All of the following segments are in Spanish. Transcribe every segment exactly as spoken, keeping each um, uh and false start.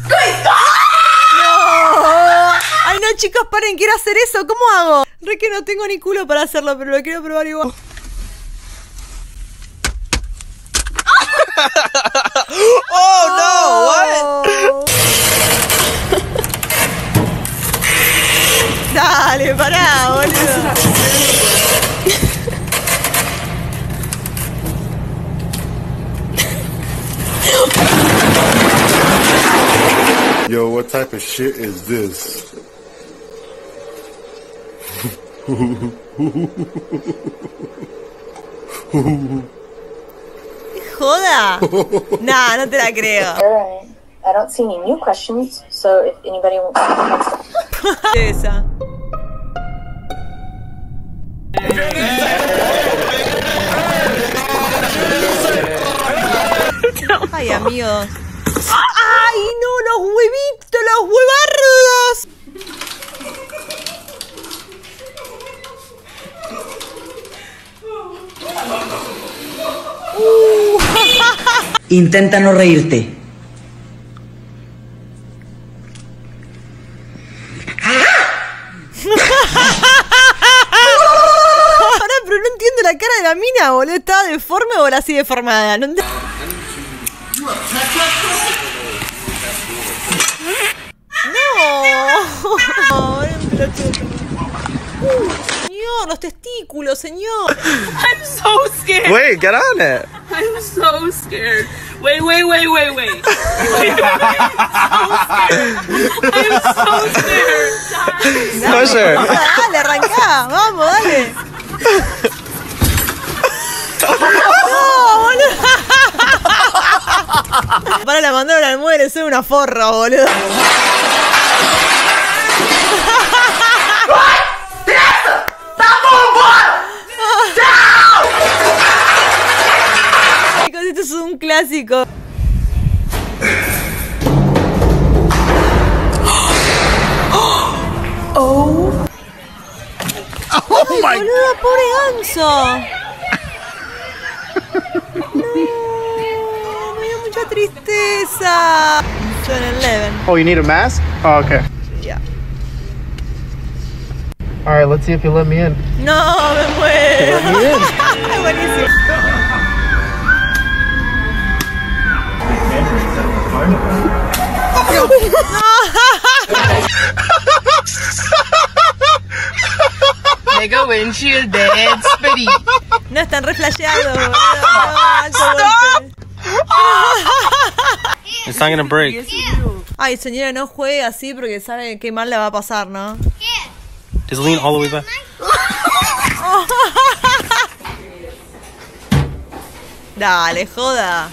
¡No! Ay, no, chicos, paren, quiero hacer eso. ¿Cómo hago? Re que no tengo ni culo para hacerlo, pero lo quiero probar igual. Oh, no, what? Dale, pará, boludo. Yo, what type of shit is this? ¿Joda? Nah, no te la creo. I don't see any new questions, so if anybody wants to... Esa. Ay, amigos. ¡Ay, no! ¡Los huevitos! ¡Los huevardos! Uh. Intenta no reírte. Ahora, pero no entiendo la cara de la mina, boludo. ¿Estaba deforme o era así deformada? No entiendo. No. Señor, los testículos, señor. I'm so scared. Wait, get on it. I'm so scared. Wait, wait, wait, wait, wait. Wait, wait, I'm so scared. I'm so scared. Push her. Dale, arrancá. Vamos, dale. No, boludo. Para la mandaron al muere, soy una forra, boludo. Chicos, esto es un clásico. Oh. Oh Ay, my boludo, pobre ganso. No, me dio mucha tristeza. Son eleven. Oh, you need a mask? Oh, okay. Yeah. All right, let's see if you let me in. No, me muero. Let me in. Buenísimo. Mega windshield dead spitty. No, están re flasheados, boludo. No, alto golpe. It's not gonna break. Ay, señora, no juegue así porque sabe qué mal le va a pasar, ¿no? Just lean all the way back. Dale, joda.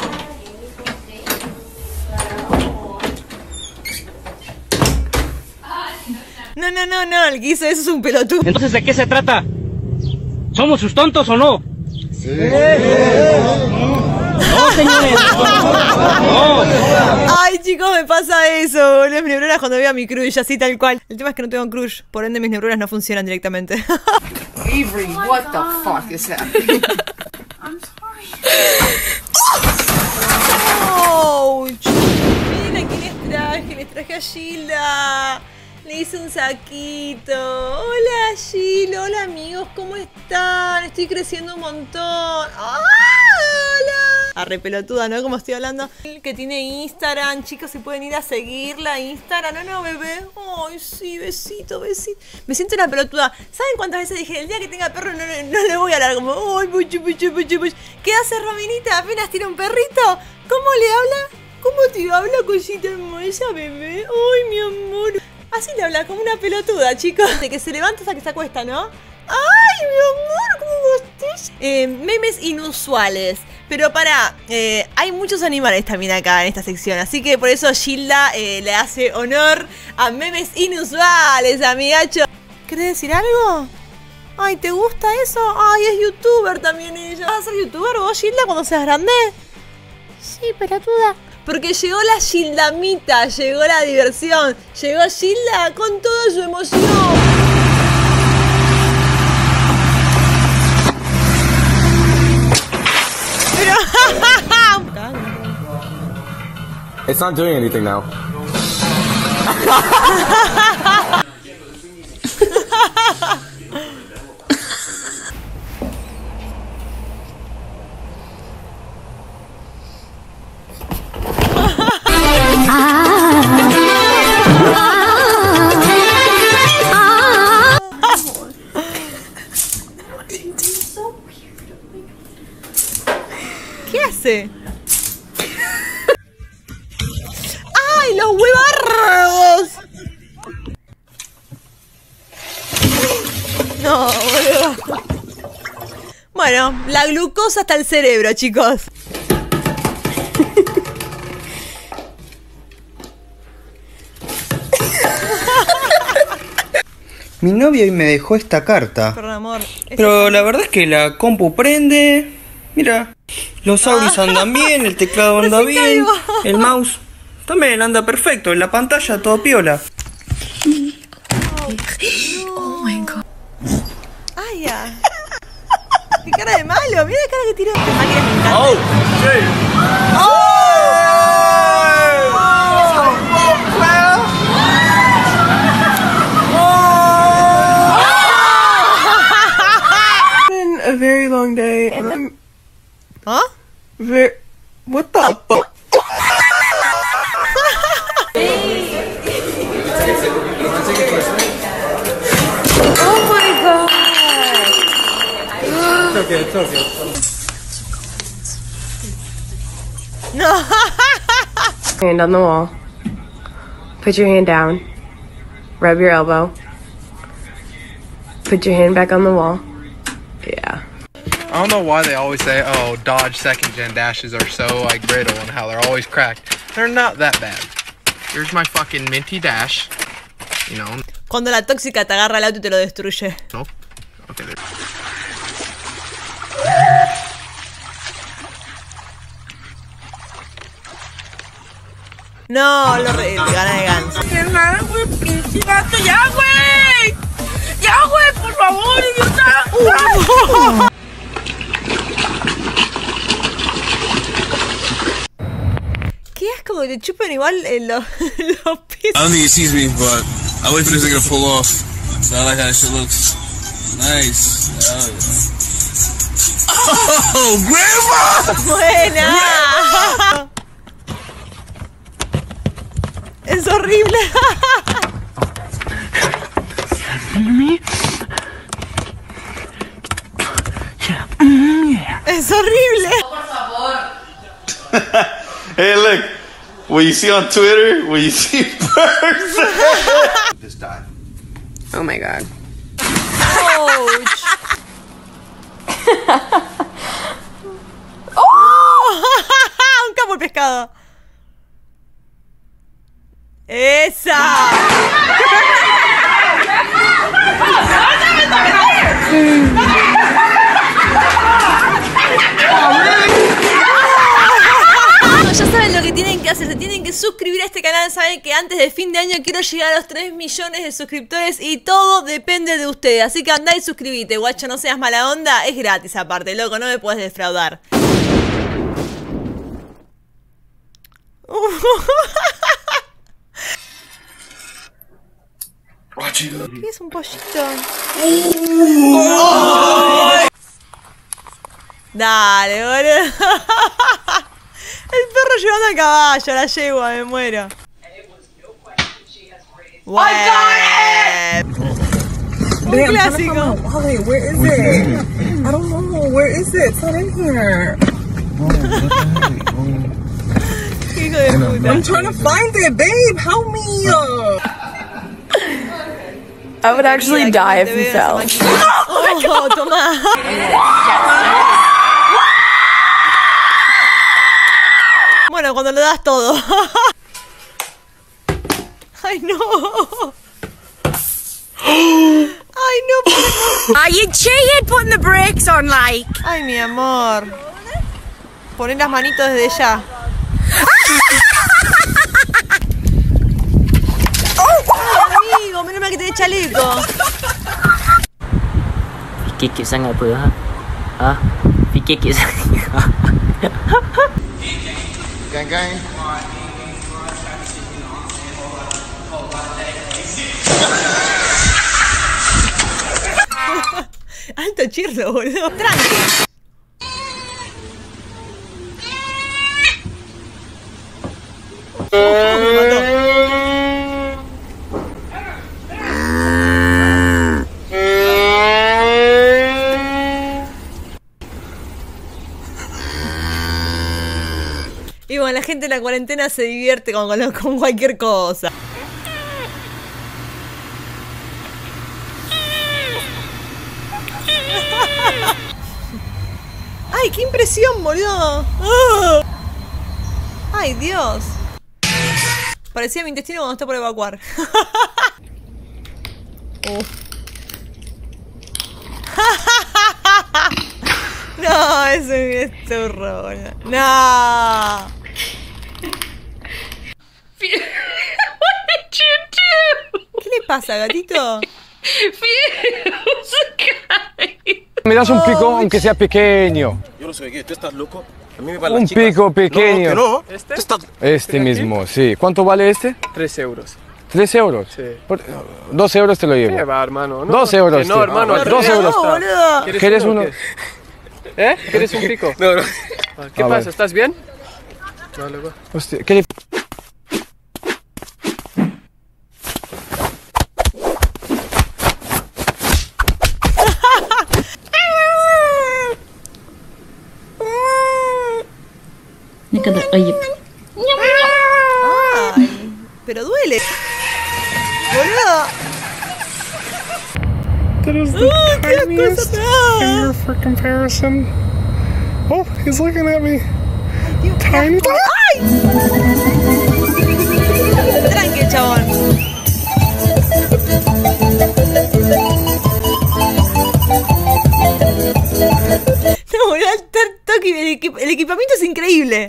No, no, no, no, el que hizo eso es un pelotudo. Entonces, ¿de qué se trata? ¿Somos sus tontos o no? Sí. No, señores. No. Ay, chicos, me pasa eso, boludo. Mis neuronas cuando veo a mi crush, así tal cual. El tema es que no tengo crush, por ende mis neuronas no funcionan directamente. Avery, what the fuck is happening? I'm sorry. Ouch. Miren a quién les traje, les traje a Gilda. Le hice un saquito. Hola, Gil, hola amigos, ¿cómo están? Estoy creciendo un montón. ¡Ah, hola! Arre pelotuda, ¿no? Como estoy hablando. Que tiene Instagram, chicos, se pueden ir a seguirla. Instagram, no, no, bebé. Ay, sí, besito, besito. Me siento una pelotuda. ¿Saben cuántas veces dije, el día que tenga perro no, no, no le voy a hablar? Como, ay, puchu, puchu, puchu, puchu. ¿Qué hace Rominita? Apenas tiene un perrito. ¿Cómo le habla? ¿Cómo te habla, cosita hermosa, bebé? Ay, mi amor. Así le habla, como una pelotuda, chicos. De que se levanta hasta que se acuesta, ¿no? ¡Ay, mi amor! ¿Cómo estás? Eh, memes inusuales. Pero para, eh, hay muchos animales también acá en esta sección. Así que por eso Gilda eh, le hace honor a memes inusuales, amigacho. ¿Querés decir algo? Ay, ¿te gusta eso? Ay, es youtuber también ella. ¿Vas a ser youtuber vos, Gilda, cuando seas grande? Sí, pelotuda. Porque llegó la Gildamita, llegó la diversión, llegó Gilda con toda su emoción. Pero... It's not doing anything now. ¿Qué hace? ¡Ay, los huevardos! No, boludo. Bueno, la glucosa hasta el cerebro, chicos. Mi novio hoy me dejó esta carta. Perdón, amor. Pero la verdad es que la compu prende. Mira, los auris andan bien, el teclado anda bien, el mouse también anda perfecto, en la pantalla todo piola. Oh my god. Ay, ya. Qué cara de malo, mira la cara que tiró. Esta máquina me encanta. Oh, shit. Oh! A very long day and I'm Huh? very what the fuck? Oh my god. It's okay, it's okay. No. Hand on the wall. Put your hand down. Rub your elbow. Put your hand back on the wall. Yeah. I don't know why they always say, oh, Dodge second gen dashes are so like brittle and how they're always cracked. They're not that bad. Here's my fucking minty dash. You know. Cuando la tóxica te agarra el auto y te lo destruye. No. Okay. There. No, lo re... gana de ganso. ¡Ya, güey! ¡Ya, güey! ¡Por favor, idiota! Uh. Qué asco que te chupen igual en los, los pies. I don't think he sees me, but I wait for this nigga to pull off. So I like how that shit looks. Nice. Oh, oh grandma! Buena. Es horrible. Es horrible. Por favor. Hey, look. What you see on Twitter, what you see birds. Just died. Oh my god. Ouch. Oh. Un capo el pescado. ¡Esa! Ya saben lo que tienen que hacer, se tienen que suscribir a este canal. Saben que antes de fin de año quiero llegar a los tres millones de suscriptores y todo depende de ustedes. Así que andá y suscribite, guacho, no seas mala onda, es gratis aparte, loco, no me puedes defraudar. ¿Qué es un pollito? Oh. Dale, boludo. El perro llevando al caballo, la yegua, me muero. Bueno. Un clásico. Wait, where is it? I don't know. Where is it? It's not in here. Hijo de puta. I'm trying to find it, babe. Help me. I would actually die if you fell. Oh, toma. Bueno, cuando le das todo. Ay, no. Ay, no. Are you cheating putting the brakes on, like? Ay, mi amor. Poné las manitos desde ya. Ay, amigo, menos mal que tenés chaleco. Fikir cute sangat apa, ha? Ha? Fikir cute sangat. Gang gang. dirigirlo, boludo. Tranqui. ¿Cómo me mató? Y bueno, la gente en la cuarentena se divierte con, con, con cualquier cosa. ¡Ay, qué impresión, boludo! ¡Oh! ¡Ay, Dios! Parecía mi intestino cuando está por evacuar. uh. No, es un esturro, boludo. No. What did you do? ¿Qué le pasa, gatito? Me das un pico, aunque sea pequeño. Yo no soy gay, ¿tú estás loco? A mí me van Un las chicas. pico pequeño. No, que no. ¿Este? Estás... Este mismo, sí. ¿Cuánto vale este? Tres euros. ¿Tres euros? Sí. Por, dos euros te lo llevo. ¿Qué va, hermano? No, dos euros. que no, tío. hermano. Ah, dos euros. Boludo. ¿Quieres uno? Qué? ¿Eh? ¿Quieres un pico? No, no. ¿Qué A pasa? ver. ¿Estás bien? No, luego. Hostia, ¿qué le... Ay, pero duele. Boludo. That is the Uh, qué tiniest cosa finger for comparison. Oh, he's looking at me. Dios, Tiny. ¡ay! Tranqui, chabón. No, boludo, el toque, el, equip el equipamiento es increíble.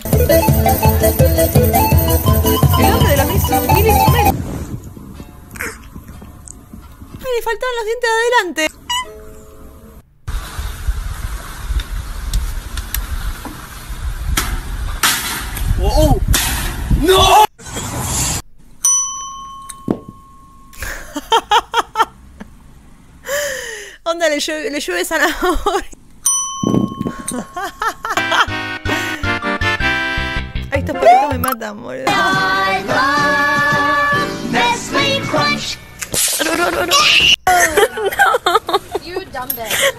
El hombre de los mil, mil instrumentos. Ay, le faltaban los dientes de adelante. ¡Oh! ¡No! Onda, le llueve, le llueve zanahoria. Ay, estos perritos me matan, boludo. Nestle Crunch. No, no, no, no. No. You dumb bitch.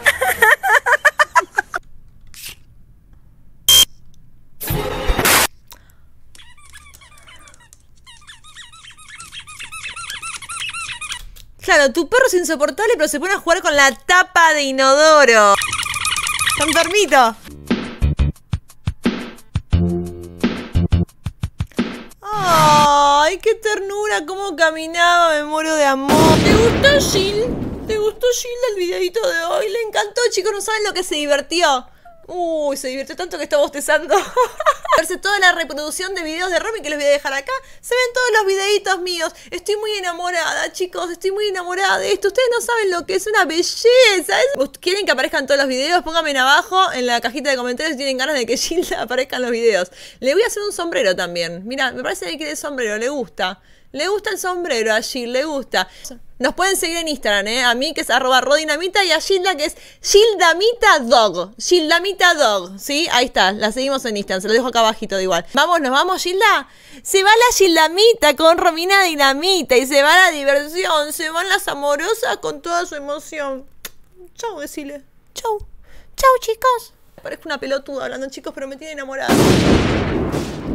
Claro, tu perro es insoportable, pero se pone a jugar con la tapa de inodoro. Está enfermito. Ay, qué ternura, cómo caminaba, me muero de amor. ¿Te gustó, Jill? ¿Te gustó, Jill, el videito de hoy? Le encantó, chicos, no saben lo que se divirtió. Uy, se divirtió tanto que está bostezando. Verse toda la reproducción de videos de Romy que les voy a dejar acá. Se ven todos los videitos míos. Estoy muy enamorada, chicos. Estoy muy enamorada de esto. Ustedes no saben lo que es una belleza. ¿Quieren que aparezcan todos los videos? Pónganme en abajo en la cajita de comentarios si tienen ganas de que Gilda aparezca en los videos. Le voy a hacer un sombrero también. Mira, me parece que quiere el sombrero. Le gusta. Le gusta el sombrero a Jill, le gusta. Nos pueden seguir en Instagram, ¿eh? A mí, que es arroba rodinamita, y a Gilda, que es GildaMitaDog. GildaMitaDog, ¿sí? Ahí está, la seguimos en Instagram, se lo dejo acá abajito de igual. Vamos, nos vamos, Gilda. Se va la Gildamita con Romina Dinamita y se va la diversión, se van las amorosas con toda su emoción. Chau, decile. Chau. Chau, chicos. Parezco una pelotuda hablando, chicos, pero me tiene enamorada.